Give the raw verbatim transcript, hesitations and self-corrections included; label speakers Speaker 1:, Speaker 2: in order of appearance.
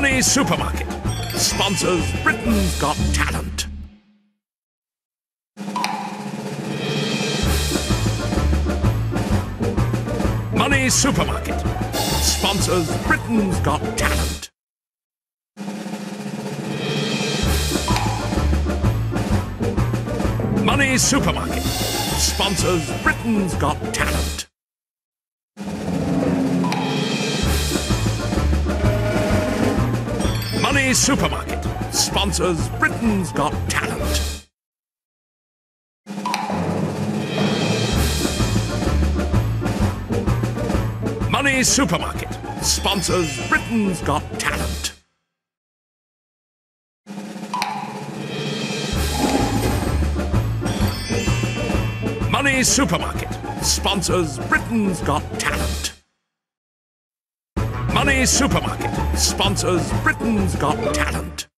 Speaker 1: Money Supermarket sponsors Britain's Got Talent. Money Supermarket sponsors Britain's Got Talent. Money Supermarket sponsors Britain's Got Talent. Money Supermarket sponsors Britain's Got Talent. Money Supermarket sponsors Britain's Got Talent. Money Supermarket sponsors Britain's Got Talent. Money Supermarket sponsors Britain's Got Talent.